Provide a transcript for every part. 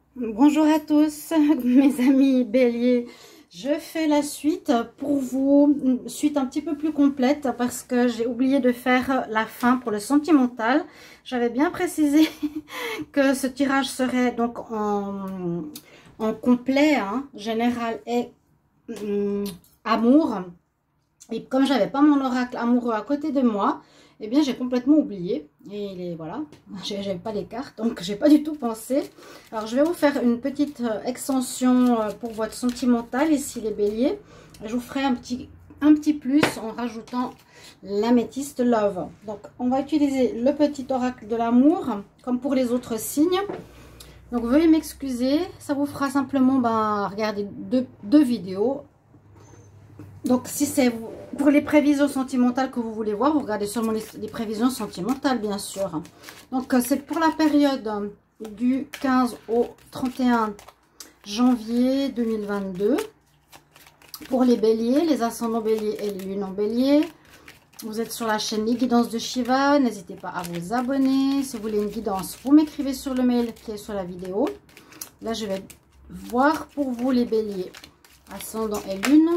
Bonjour à tous mes amis béliers, je fais la suite pour vous, une suite un petit peu plus complète parce que j'ai oublié de faire la fin pour le sentimental. J'avais bien précisé que ce tirage serait donc en complet, hein, général et amour. Et comme j'avais pas mon oracle amoureux à côté de moi, eh bien j'ai complètement oublié. Et voilà, j'avais pas les cartes, donc j'ai pas du tout pensé. Alors je vais vous faire une petite extension pour votre sentimental ici les béliers. Je vous ferai un petit plus en rajoutant l'améthyste love. Donc on va utiliser le petit oracle de l'amour comme pour les autres signes. Donc veuillez m'excuser, ça vous fera simplement regarder deux vidéos. Donc si c'est pour les prévisions sentimentales que vous voulez voir, vous regardez seulement les prévisions sentimentales bien sûr. Donc c'est pour la période du 15 au 31 janvier 2022. Pour les béliers, les ascendants béliers et les lunes en bélier. Vous êtes sur la chaîne Les Guidances de Shiva, n'hésitez pas à vous abonner. Si vous voulez une guidance, vous m'écrivez sur le mail qui est sur la vidéo. Là je vais voir pour vous les béliers, ascendant et lune.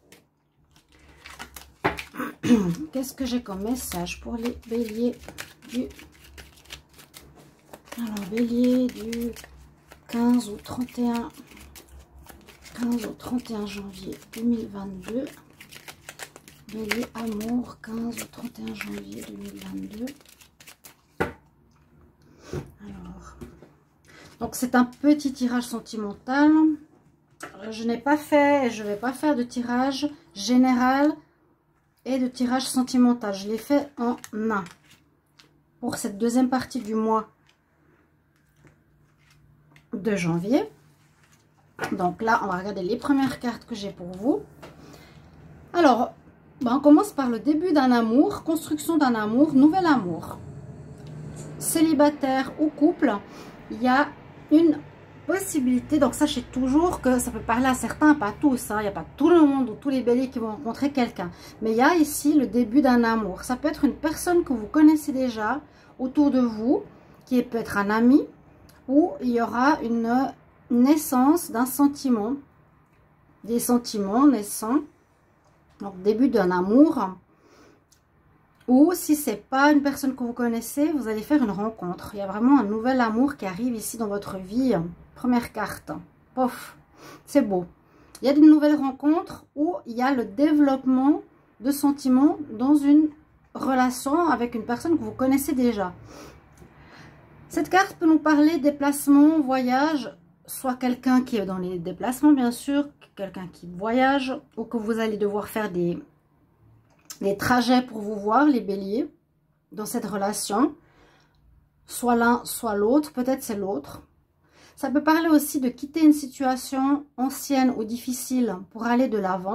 Qu'est-ce que j'ai comme message pour les béliers du... Alors, bélier du 15 au 31 janvier 2022. Bélier amour, 15 au 31 janvier 2022. Alors, donc c'est un petit tirage sentimental. Je n'ai pas fait et je ne vais pas faire de tirage général et de tirage sentimental. Je l'ai fait en un pour cette deuxième partie du mois de janvier. Donc là on va regarder les premières cartes que j'ai pour vous. Alors on commence par le début d'un amour, construction d'un amour, nouvel amour. Célibataire ou couple, il y a une possibilité, donc sachez toujours que ça peut parler à certains, pas tous, hein. Il n'y a pas tout le monde ou tous les béliers qui vont rencontrer quelqu'un, mais il y a ici le début d'un amour. Ça peut être une personne que vous connaissez déjà autour de vous, qui peut être un ami, ou il y aura une naissance d'un sentiment, des sentiments naissants, donc début d'un amour. Ou si c'est pas une personne que vous connaissez, vous allez faire une rencontre. Il y a vraiment un nouvel amour qui arrive ici dans votre vie. Première carte. Pof, c'est beau. Il y a de nouvelles rencontres où il y a le développement de sentiments dans une relation avec une personne que vous connaissez déjà. Cette carte peut nous parler déplacement, voyage, soit quelqu'un qui est dans les déplacements bien sûr, quelqu'un qui voyage, ou que vous allez devoir faire des trajets pour vous voir, les béliers, dans cette relation. Soit l'un, soit l'autre, peut-être c'est l'autre. Ça peut parler aussi de quitter une situation ancienne ou difficile pour aller de l'avant.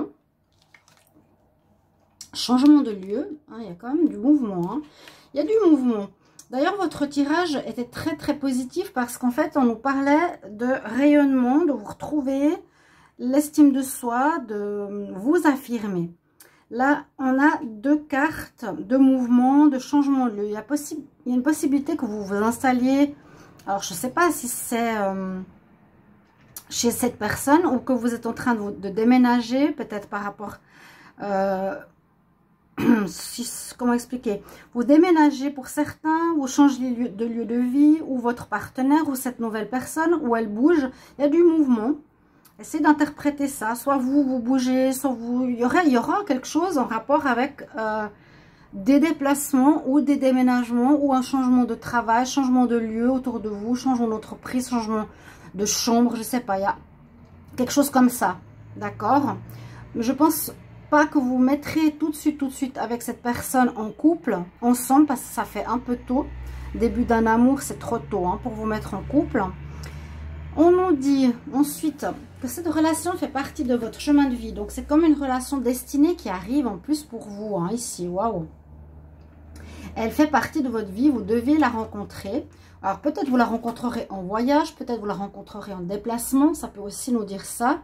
Changement de lieu, hein, il y a quand même du mouvement. Hein. Il y a du mouvement. D'ailleurs, votre tirage était très très positif parce qu'en fait, on nous parlait de rayonnement, de vous retrouver, l'estime de soi, de vous affirmer. Là, on a deux cartes de mouvement, de changement de lieu. Il y a une possibilité que vous vous installiez. Alors, je ne sais pas si c'est chez cette personne ou que vous êtes en train de déménager, peut-être par rapport... comment expliquer? Vous déménagez pour certains, vous changez de lieu de vie, ou votre partenaire, ou cette nouvelle personne, ou elle bouge. Il y a du mouvement. Essayez d'interpréter ça. Soit vous bougez, soit vous... Il y aura quelque chose en rapport avec des déplacements ou des déménagements ou un changement de travail, changement de lieu autour de vous, changement d'entreprise, changement de chambre, je sais pas. Il y a quelque chose comme ça. D'accord? Je pense pas que vous mettrez tout de suite avec cette personne en couple, ensemble, parce que ça fait un peu tôt. Début d'un amour, c'est trop tôt hein, pour vous mettre en couple. On nous dit ensuite que cette relation fait partie de votre chemin de vie. Donc, c'est comme une relation destinée qui arrive en plus pour vous, hein, ici. Waouh! Elle fait partie de votre vie, vous devez la rencontrer. Alors, peut-être vous la rencontrerez en voyage, peut-être vous la rencontrerez en déplacement. Ça peut aussi nous dire ça.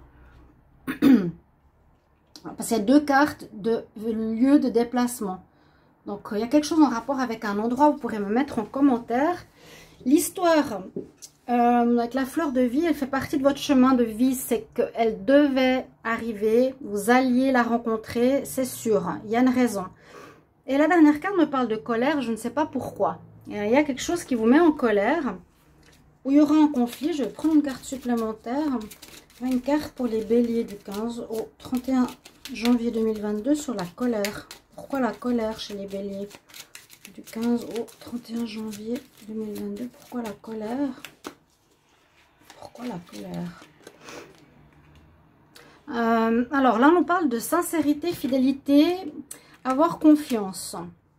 Parce qu'il y a deux cartes de lieu de déplacement. Donc, il y a quelque chose en rapport avec un endroit. Vous pourrez me mettre en commentaire. L'histoire Avec la fleur de vie, elle fait partie de votre chemin de vie. C'est qu'elle devait arriver, vous alliez la rencontrer, c'est sûr. Il y a une raison. Et la dernière carte me parle de colère, je ne sais pas pourquoi. Il y a quelque chose qui vous met en colère, où il y aura un conflit. Je vais prendre une carte supplémentaire. Une carte pour les béliers du 15 au 31 janvier 2022 sur la colère. Pourquoi la colère chez les béliers? Du 15 au 31 janvier 2022, pourquoi la colère? Pourquoi la colère? Alors là, on parle de sincérité, fidélité, avoir confiance.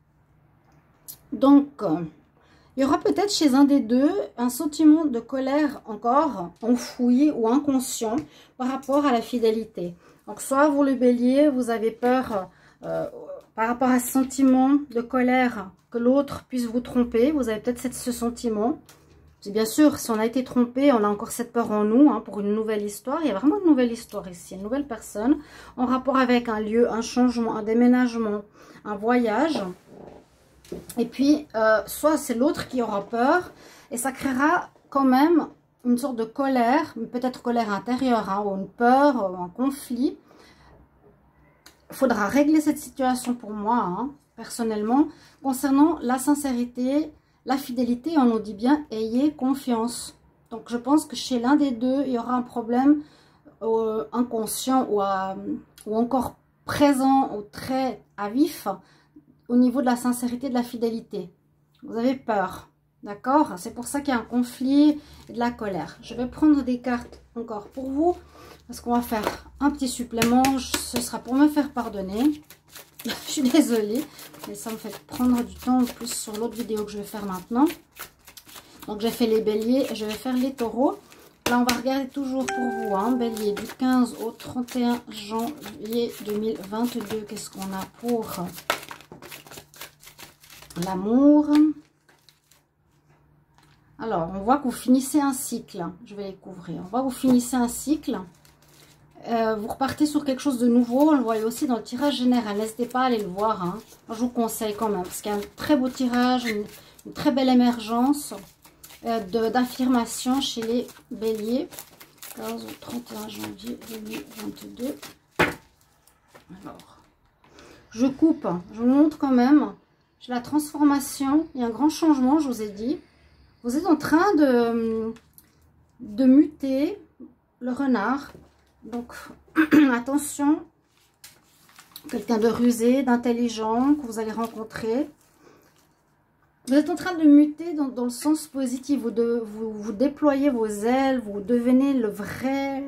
Donc, il y aura peut-être chez un des deux un sentiment de colère encore enfoui ou inconscient par rapport à la fidélité. Donc, soit vous le bélier, vous avez peur par rapport à ce sentiment de colère que l'autre puisse vous tromper. Vous avez peut-être ce sentiment. Bien sûr, si on a été trompé, on a encore cette peur en nous hein, pour une nouvelle histoire. Il y a vraiment une nouvelle histoire ici, une nouvelle personne en rapport avec un lieu, un changement, un déménagement, un voyage. Et puis, soit c'est l'autre qui aura peur et ça créera quand même une sorte de colère, peut-être colère intérieure hein, ou une peur, ou un conflit. Il faudra régler cette situation pour moi, hein, personnellement, concernant la sincérité. La fidélité, on nous dit bien, ayez confiance. Donc, je pense que chez l'un des deux, il y aura un problème inconscient ou encore présent ou très à vif au niveau de la sincérité, de la fidélité. Vous avez peur, d'accord? C'est pour ça qu'il y a un conflit et de la colère. Je vais prendre des cartes encore pour vous parce qu'on va faire un petit supplément. Ce sera pour me faire pardonner. Je suis désolée, mais ça me fait prendre du temps en plus sur l'autre vidéo que je vais faire maintenant. Donc, j'ai fait les béliers et je vais faire les taureaux. Là, on va regarder toujours pour vous, hein, bélier du 15 au 31 janvier 2022. Qu'est-ce qu'on a pour l'amour? Alors, on voit que vous finissez un cycle. Je vais les couvrir. On voit que vous finissez un cycle. Vous repartez sur quelque chose de nouveau. On le voit aussi dans le tirage général. N'hésitez pas à aller le voir. Hein. Je vous conseille quand même. Parce qu'il y a un très beau tirage. Une très belle émergence d'affirmation chez les béliers. 15 au 31 janvier 2022. Alors, je coupe. Je vous montre quand même. J'ai la transformation. Il y a un grand changement, je vous ai dit. Vous êtes en train de muter le renard. Donc, attention, quelqu'un de rusé, d'intelligent que vous allez rencontrer. Vous êtes en train de muter dans le sens positif. Vous déployez vos ailes, vous devenez le vrai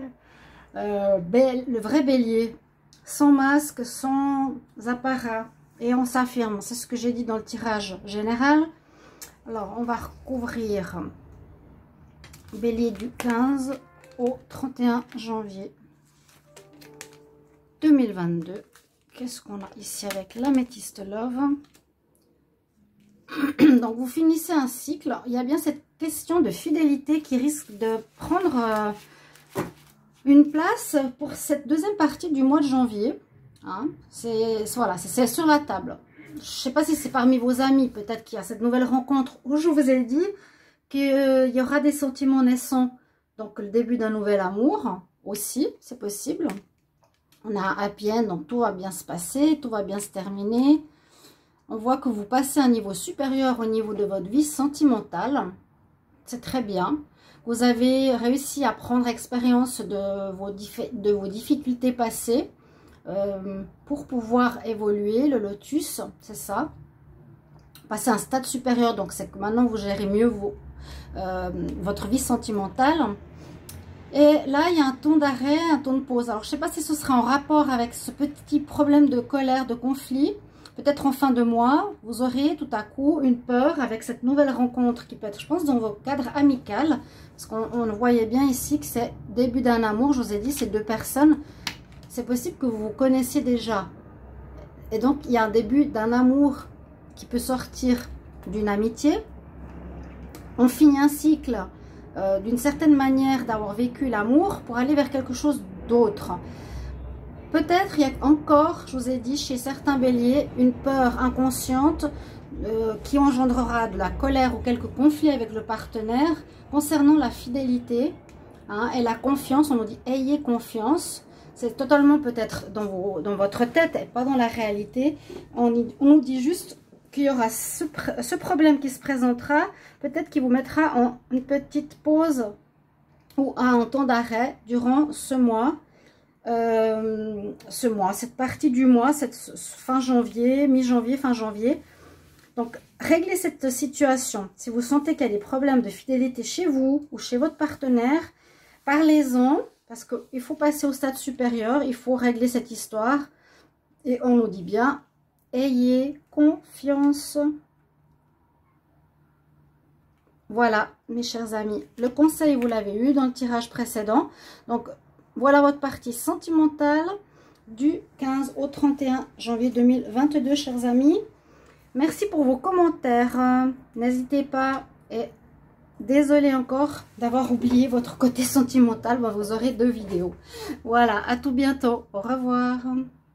bélier. Sans masque, sans apparat. Et on s'affirme. C'est ce que j'ai dit dans le tirage général. Alors, on va recouvrir bélier du 15 au 31 janvier 2022. Qu'est-ce qu'on a ici avec l'améthyste love? Donc, vous finissez un cycle. Il y a bien cette question de fidélité qui risque de prendre une place pour cette deuxième partie du mois de janvier. Hein? Voilà, c'est sur la table. Je ne sais pas si c'est parmi vos amis, peut-être qu'il y a cette nouvelle rencontre où je vous ai dit qu'il y aura des sentiments naissants. Donc, le début d'un nouvel amour aussi, c'est possible. On a un happy end, donc tout va bien se passer, tout va bien se terminer. On voit que vous passez à un niveau supérieur au niveau de votre vie sentimentale. C'est très bien. Vous avez réussi à prendre expérience de vos difficultés passées pour pouvoir évoluer. Le lotus, c'est ça. Passer à un stade supérieur, donc c'est que maintenant vous gérez mieux votre vie sentimentale. Et là, il y a un ton d'arrêt, un ton de pause. Alors, je ne sais pas si ce sera en rapport avec ce petit problème de colère, de conflit. Peut-être en fin de mois, vous aurez tout à coup une peur avec cette nouvelle rencontre qui peut être, je pense, dans vos cadres amicaux. Parce qu'on voyait bien ici que c'est début d'un amour. Je vous ai dit, ces deux personnes, c'est possible que vous vous connaissiez déjà. Et donc, il y a un début d'un amour qui peut sortir d'une amitié. On finit un cycle d'une certaine manière d'avoir vécu l'amour pour aller vers quelque chose d'autre. Peut-être il y a encore, je vous ai dit, chez certains béliers, une peur inconsciente qui engendrera de la colère ou quelques conflits avec le partenaire concernant la fidélité, hein, et la confiance. On nous dit ayez confiance. C'est totalement peut-être dans votre tête et pas dans la réalité. On nous dit juste qu'il y aura ce problème qui se présentera, peut-être qu'il vous mettra en une petite pause ou à un temps d'arrêt durant ce mois, cette partie du mois, cette fin janvier, mi-janvier, fin janvier. Donc, réglez cette situation. Si vous sentez qu'il y a des problèmes de fidélité chez vous ou chez votre partenaire, parlez-en, parce qu'il faut passer au stade supérieur, il faut régler cette histoire. Et on nous dit bien, ayez confiance. Voilà, mes chers amis, le conseil, vous l'avez eu dans le tirage précédent. Donc, voilà votre partie sentimentale du 15 au 31 janvier 2022, chers amis. Merci pour vos commentaires. N'hésitez pas, et désolée encore d'avoir oublié votre côté sentimental. Vous aurez 2 vidéos. Voilà, à tout bientôt. Au revoir.